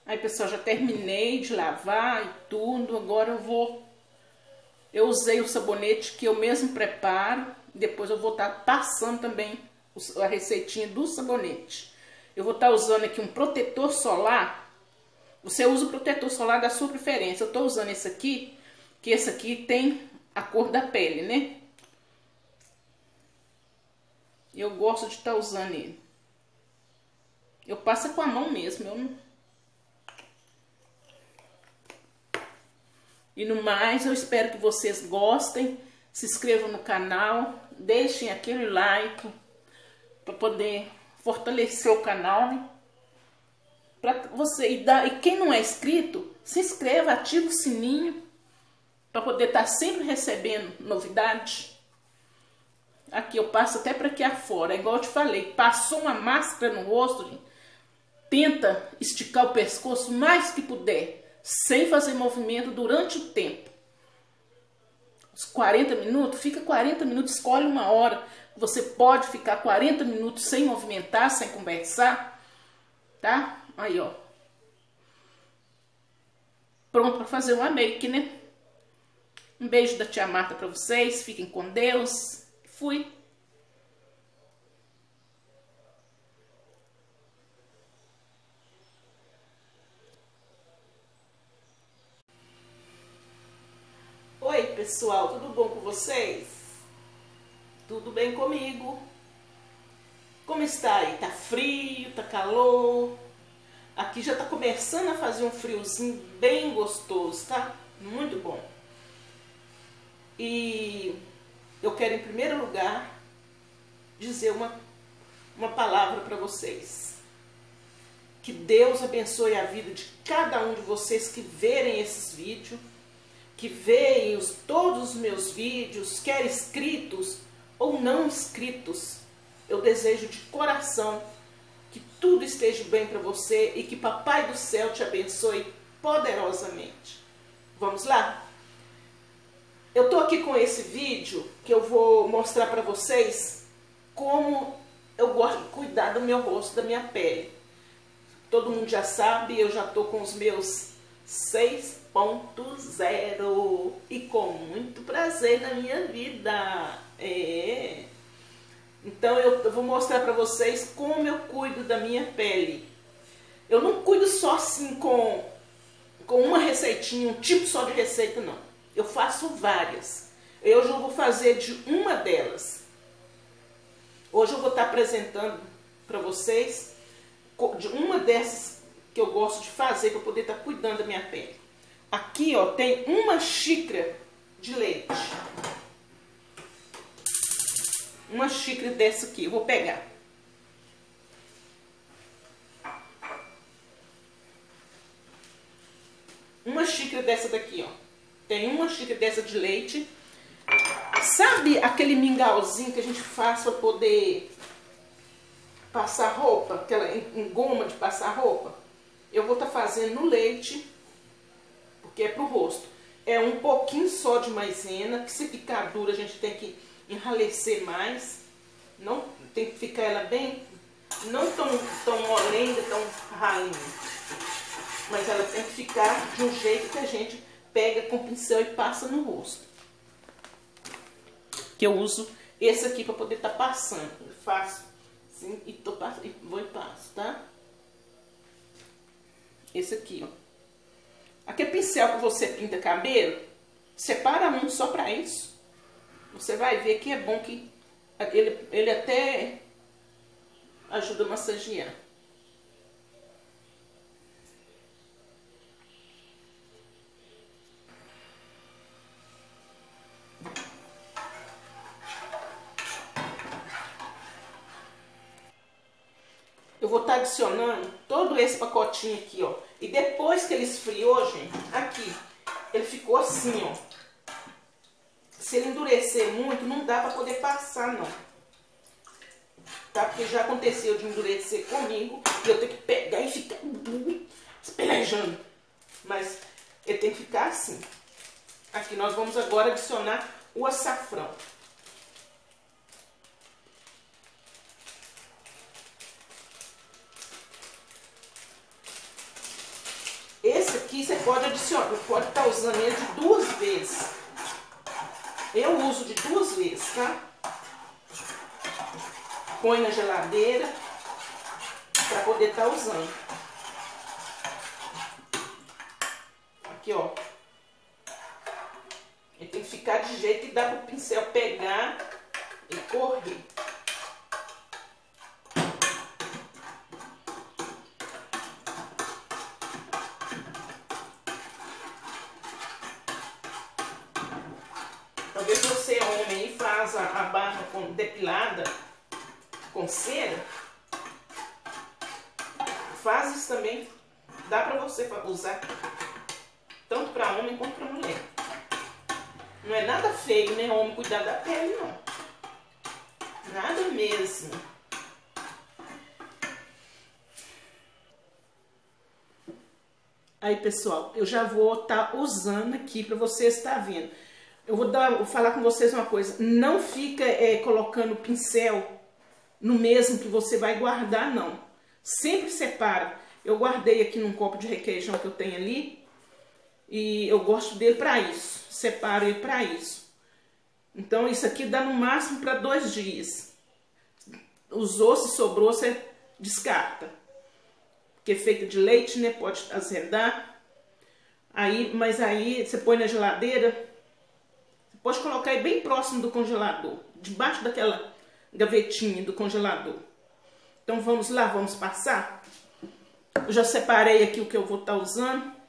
Aí, pessoal, já terminei de lavar e tudo. Agora eu usei o sabonete que eu mesmo preparo. Depois eu vou estar passando também a receitinha do sabonete. Eu vou estar usando aqui um protetor solar. Você usa o protetor solar da sua preferência. Eu estou usando esse aqui, que esse aqui tem a cor da pele, né? Eu gosto de estar usando ele. Eu passo com a mão mesmo, eu não... E no mais, eu espero que vocês gostem, se inscrevam no canal, deixem aquele like para poder fortalecer o canal, né? Para você, e quem não é inscrito, se inscreva, ativa o sininho para poder estar sempre recebendo novidade. Aqui eu passo até para aqui afora, igual eu te falei, passou uma máscara no rosto, gente, tenta esticar o pescoço o mais que puder, sem fazer movimento durante o tempo. Os 40 minutos, fica 40 minutos, escolhe uma hora. Você pode ficar 40 minutos sem movimentar, sem conversar, tá? Aí, ó. Pronto para fazer uma make, né? Um beijo da tia Marta para vocês, fiquem com Deus. Fui. Oi, pessoal, tudo bom com vocês? Tudo bem comigo? Como está aí? Tá frio, tá calor? Aqui já tá começando a fazer um friozinho bem gostoso, tá? Muito bom. E eu quero, em primeiro lugar, dizer uma palavra para vocês. Que Deus abençoe a vida de cada um de vocês que verem esses vídeos, que veem todos os meus vídeos, quer inscritos ou não inscritos. Eu desejo de coração que tudo esteja bem para você e que Papai do Céu te abençoe poderosamente. Vamos lá? Eu tô aqui com esse vídeo que eu vou mostrar para vocês como eu gosto de cuidar do meu rosto, da minha pele. Todo mundo já sabe, eu já tô com os meus 6.0 e com muito prazer na minha vida. Então eu vou mostrar para vocês como eu cuido da minha pele. Eu não cuido só assim com uma receitinha, um tipo só de receita, não. Eu faço várias. Hoje eu vou fazer de uma delas. Hoje eu vou estar apresentando para vocês de uma dessas que eu gosto de fazer para poder estar cuidando da minha pele. Aqui, ó, tem uma xícara de leite. Uma xícara dessa aqui, eu vou pegar. Uma xícara dessa daqui, ó. Tem uma xícara dessa de leite. Sabe aquele mingauzinho que a gente faz para poder passar roupa? Aquela engoma de passar roupa? Eu vou estar fazendo no leite, porque é pro rosto. É um pouquinho só de maisena, que se ficar dura a gente tem que enralecer mais. Não tem que ficar ela bem, não tão molenga, tão rainha. Mas ela tem que ficar de um jeito que a gente pega com o pincel e passa no rosto. Que eu uso esse aqui para poder estar passando. Eu faço assim e vou e passo, tá? Esse aqui, ó. Aquele pincel que você pinta cabelo, separa um só para isso. Você vai ver que é bom que ele até ajuda a massagear. Eu vou estar adicionando todo esse pacotinho aqui, ó. E depois que ele esfriou, gente, aqui, ele ficou assim, ó. Se ele endurecer muito, não dá para poder passar, não. Tá? Porque já aconteceu de endurecer comigo e eu tenho que pegar e ficar espelejando. Mas ele tem que ficar assim. Aqui nós vamos agora adicionar o açafrão. aqui você pode adicionar, pode estar usando ele de 2 vezes. Eu uso de 2 vezes, tá? Põe na geladeira para poder estar usando. Aqui, ó. Ele tem que ficar de jeito que dá para o pincel pegar e correr. Talvez você, homem, e faz a barba depilada com cera. Faz isso também. Dá pra você usar tanto para homem quanto para mulher. Não é nada feio, né, homem, cuidar da pele, não. Nada mesmo. Aí, pessoal, eu já vou estar usando aqui para vocês estar vendo. Eu vou falar com vocês uma coisa. Não fica colocando o pincel no mesmo que você vai guardar, não. Sempre separa. Eu guardei aqui num copo de requeijão que eu tenho ali. E eu gosto dele para isso. Separo ele para isso. Então, isso aqui dá no máximo para 2 dias. Usou, se sobrou, você descarta. Porque é feito de leite, né? Pode azedar. Mas aí você põe na geladeira. Você pode colocar ele bem próximo do congelador. Debaixo daquela gavetinha do congelador. Então, vamos lá, vamos passar. Eu já separei aqui o que eu vou estar usando.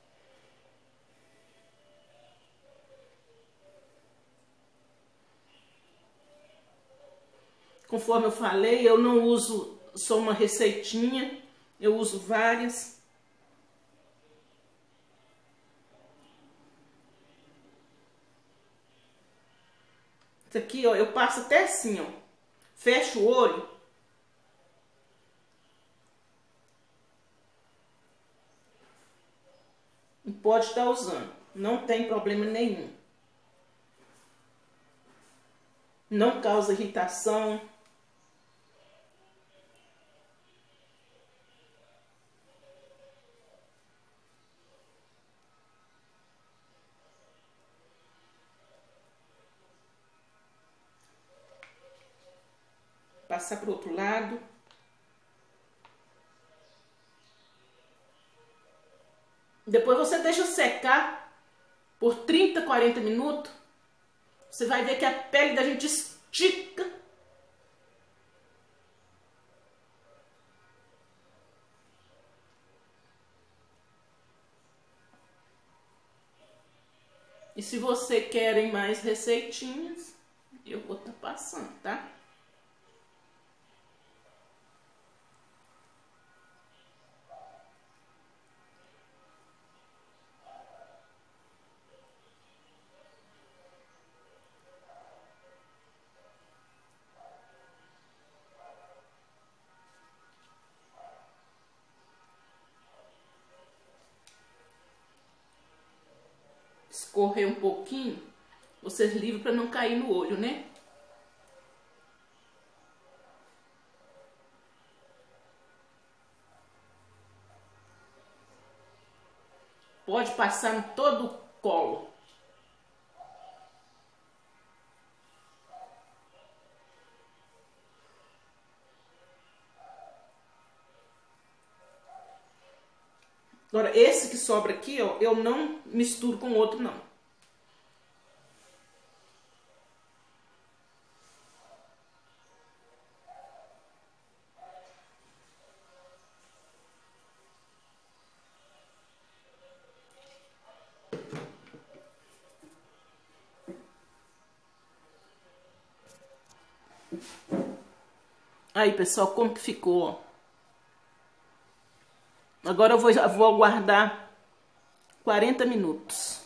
Conforme eu falei, eu não uso só uma receitinha, eu uso várias. Isso aqui, ó, eu passo até assim, ó. Fecho o olho. E pode estar usando. Não tem problema nenhum. Não causa irritação. Passar para o outro lado. Depois você deixa secar por 30, 40 minutos. Você vai ver que a pele da gente estica. E se você querem mais receitinhas, eu vou estar passando, tá? Escorrer um pouquinho, vocês livram para não cair no olho, né? Pode passar em todo o colo. Agora, esse que sobra aqui, ó, eu não misturo com o outro, não. Aí, pessoal, como que ficou, ó. Agora eu vou aguardar 40 minutos.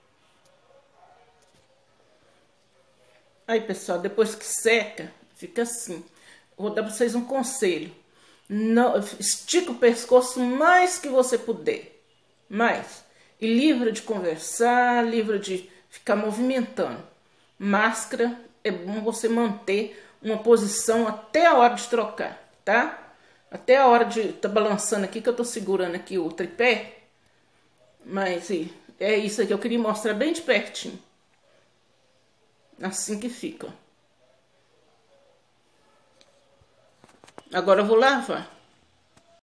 Aí, pessoal, depois que seca, fica assim. Vou dar para vocês um conselho. Não, estica o pescoço mais que você puder. Mais. E livra de conversar, livra de ficar movimentando. Máscara, é bom você manter uma posição até a hora de trocar, tá? Até a hora de tá balançando aqui, que eu tô segurando aqui o tripé. Mas é isso aqui, eu queria mostrar bem de pertinho. Assim que fica. Agora eu vou lavar.